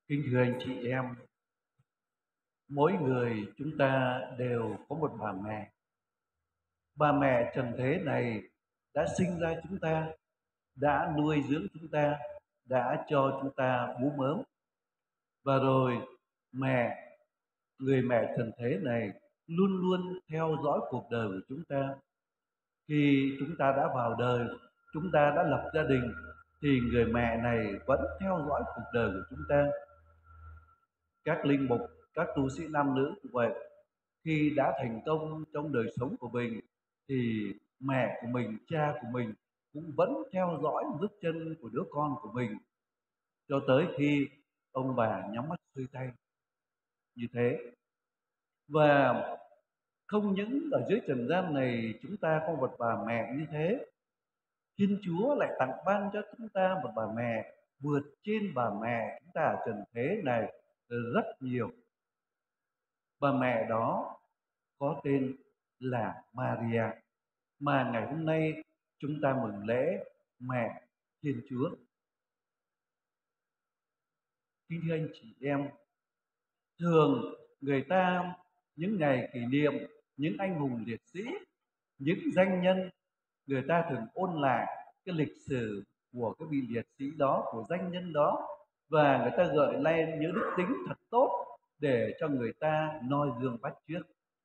Kính thưa anh chị em, mỗi người chúng ta đều có một bà mẹ. Bà mẹ trần thế này đã sinh ra chúng ta, đã nuôi dưỡng chúng ta, đã cho chúng ta bú mớm. Và rồi mẹ, người mẹ trần thế này luôn luôn theo dõi cuộc đời của chúng ta. Khi chúng ta đã vào đời, chúng ta đã lập gia đình, thì người mẹ này vẫn theo dõi cuộc đời của chúng ta. Các linh mục, các tu sĩ nam nữ cũng vậy, khi đã thành công trong đời sống của mình thì mẹ của mình, cha của mình cũng vẫn theo dõi bước chân của đứa con của mình cho tới khi ông bà nhắm mắt xuôi tay như thế. Và không những ở dưới trần gian này chúng ta có một bà mẹ như thế, Thiên Chúa lại tặng ban cho chúng ta một bà mẹ vượt trên bà mẹ chúng ta ở trần thế này rất nhiều. Bà mẹ đó có tên là Maria, mà ngày hôm nay chúng ta mừng lễ mẹ Thiên Chúa. Kính thưa anh chị em, thường người ta những ngày kỷ niệm những anh hùng liệt sĩ, những danh nhân, người ta thường ôn lại cái lịch sử của cái vị liệt sĩ đó, của danh nhân đó, và người ta gợi lên những đức tính thật tốt để cho người ta noi gương bắt chước.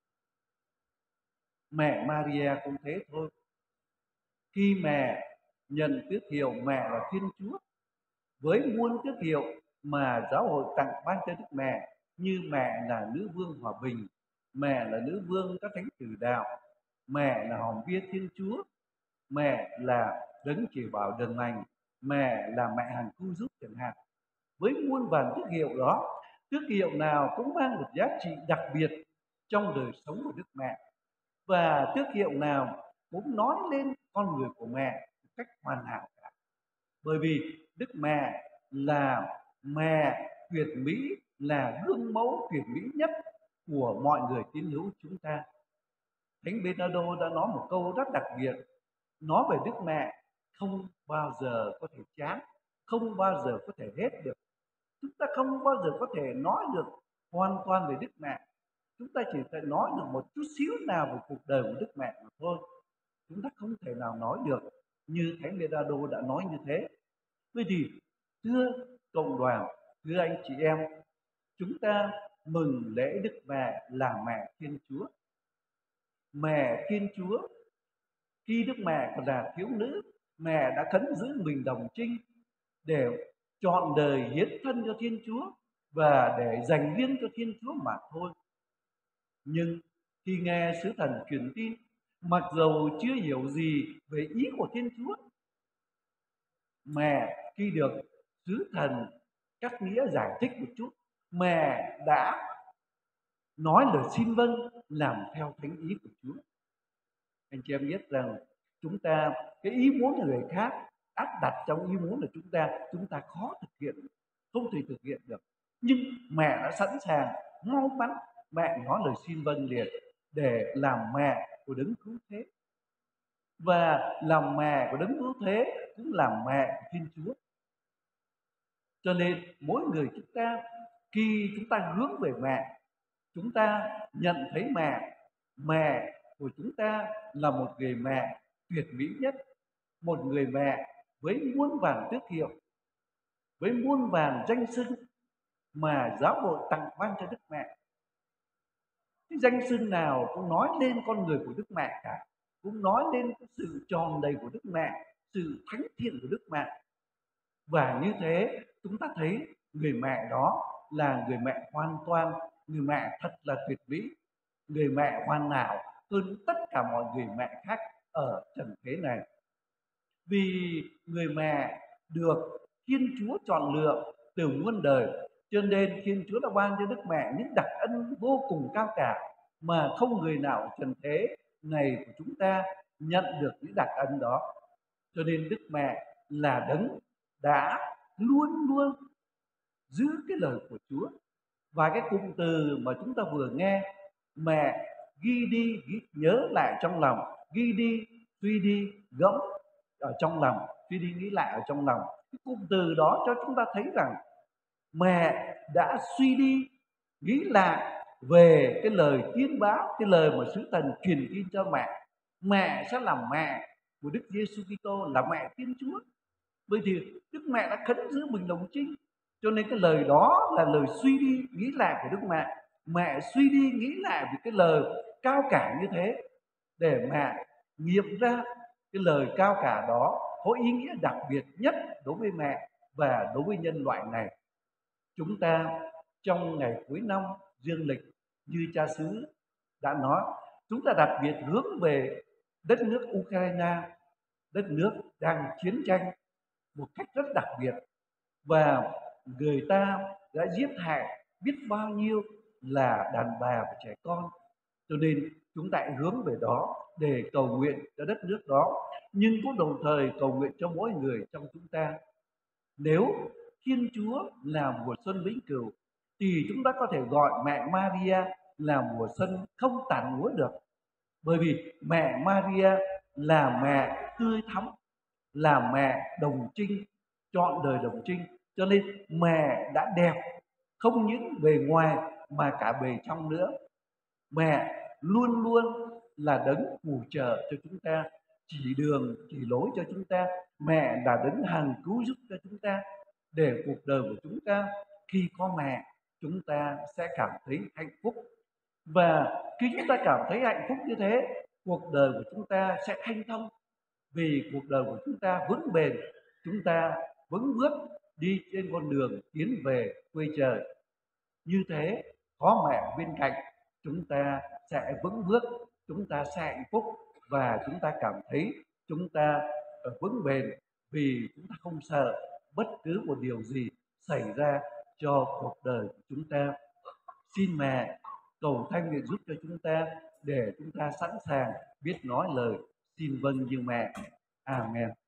Mẹ Maria cũng thế thôi. Khi mẹ nhận tước hiệu mẹ là Thiên Chúa, với muôn tước hiệu mà giáo hội tặng ban cho Đức Mẹ, như mẹ là nữ vương hòa bình, mẹ là nữ vương các thánh tử đạo, mẹ là hòm bia Thiên Chúa, mẹ là đấng chỉ bảo đường lành, mẹ là mẹ hằng cứu giúp chẳng hạn. Với muôn vàn tước hiệu đó, tước hiệu nào cũng mang một giá trị đặc biệt trong đời sống của Đức Mẹ, và tước hiệu nào cũng nói lên con người của mẹ một cách hoàn hảo cả. Bởi vì Đức Mẹ là mẹ tuyệt mỹ, là gương mẫu tuyệt mỹ nhất của mọi người tín hữu chúng ta. Thánh Bernardo đã nói một câu rất đặc biệt, nói về Đức Mẹ không bao giờ có thể chán, không bao giờ có thể hết được. Chúng ta không bao giờ có thể nói được hoàn toàn về Đức Mẹ. Chúng ta chỉ thể nói được một chút xíu nào về cuộc đời của Đức Mẹ mà thôi. Chúng ta không thể nào nói được như Thánh Bernardo đã nói như thế. Vậy thì thưa cộng đoàn, thưa anh chị em, chúng ta mừng lễ Đức Mẹ là mẹ Thiên Chúa. Mẹ Thiên Chúa, khi Đức Mẹ còn là thiếu nữ, mẹ đã khấn giữ mình đồng trinh để chọn đời hiến thân cho Thiên Chúa và để dành riêng cho Thiên Chúa mà thôi. Nhưng khi nghe sứ thần truyền tin, mặc dầu chưa hiểu gì về ý của Thiên Chúa, mẹ khi được sứ thần cắt nghĩa giải thích một chút, mẹ đã nói lời xin vâng, làm theo thánh ý của Chúa. Anh chị em biết rằng chúng ta cái ý muốn của người khác áp đặt trong ý muốn của chúng ta khó thực hiện, không thể thực hiện được. Nhưng mẹ đã sẵn sàng mau mắn, mẹ nói lời xin vâng liền để làm mẹ của đấng cứu thế, và làm mẹ của đấng cứu thế cũng làm mẹ của Thiên Chúa. Cho nên mỗi người chúng ta, khi chúng ta hướng về mẹ, chúng ta nhận thấy mẹ, mẹ của chúng ta là một người mẹ tuyệt mỹ nhất, một người mẹ với muôn vàn tước hiệu, với muôn vàn danh xưng mà giáo hội tặng ban cho Đức Mẹ. Cái danh xưng nào cũng nói lên con người của Đức Mẹ cả, cũng nói lên cái sự tròn đầy của Đức Mẹ, sự thánh thiện của Đức Mẹ. Và như thế chúng ta thấy người mẹ đó là người mẹ hoàn toàn, người mẹ thật là tuyệt mỹ, người mẹ hoàn hảo hơn tất cả mọi người mẹ khác ở trần thế này. Vì người mẹ được Thiên Chúa chọn lựa từ muôn đời, cho nên Thiên Chúa đã ban cho Đức Mẹ những đặc ân vô cùng cao cả mà không người nào ở trần thế này của chúng ta nhận được những đặc ân đó. Cho nên Đức Mẹ là đấng đã luôn luôn giữ cái lời của Chúa. Và cái cụm từ mà chúng ta vừa nghe, mẹ ghi đi, nhớ lại trong lòng, ghi đi, suy đi, gẫm ở trong lòng, suy đi nghĩ lại ở trong lòng. Cái cụm từ đó cho chúng ta thấy rằng mẹ đã suy đi nghĩ lại về cái lời tiên báo, cái lời mà sứ thần truyền tin cho mẹ. Mẹ sẽ làm mẹ của Đức Giêsu Kitô, là mẹ Thiên Chúa. Bởi vì Đức Mẹ đã khấn giữ mình đồng trinh, cho nên cái lời đó là lời suy đi nghĩ lại của Đức Mẹ. Mẹ suy đi nghĩ lại về cái lời cao cả như thế, để mẹ nghiệm ra cái lời cao cả đó có ý nghĩa đặc biệt nhất đối với mẹ và đối với nhân loại này. Chúng ta trong ngày cuối năm dương lịch, như cha xứ đã nói, chúng ta đặc biệt hướng về đất nước Ukraine, đất nước đang chiến tranh một cách rất đặc biệt, và người ta đã giết hại biết bao nhiêu là đàn bà và trẻ con. Cho nên chúng ta hướng về đó để cầu nguyện cho đất nước đó, nhưng cũng đồng thời cầu nguyện cho mỗi người trong chúng ta. Nếu Thiên Chúa là mùa xuân vĩnh cửu thì chúng ta có thể gọi mẹ Maria là mùa xuân không tàn lúa được, bởi vì mẹ Maria là mẹ tươi thắm, là mẹ đồng trinh, trọn đời đồng trinh. Cho nên mẹ đã đẹp không những bề ngoài mà cả bề trong nữa. Mẹ luôn luôn là đấng phù trợ cho chúng ta, chỉ đường chỉ lối cho chúng ta. Mẹ là đấng hằng cứu giúp cho chúng ta, để cuộc đời của chúng ta khi có mẹ, chúng ta sẽ cảm thấy hạnh phúc. Và khi chúng ta cảm thấy hạnh phúc như thế, cuộc đời của chúng ta sẽ hanh thông, vì cuộc đời của chúng ta vững bền, chúng ta vững bước đi trên con đường tiến về quê trời. Như thế, có mẹ bên cạnh, chúng ta sẽ vững bước, chúng ta sẽ hạnh phúc, và chúng ta cảm thấy chúng ta vững bền, vì chúng ta không sợ bất cứ một điều gì xảy ra cho cuộc đời của chúng ta. Xin mẹ cầu thanh nguyện giúp cho chúng ta, để chúng ta sẵn sàng biết nói lời xin vâng như mẹ. Amen.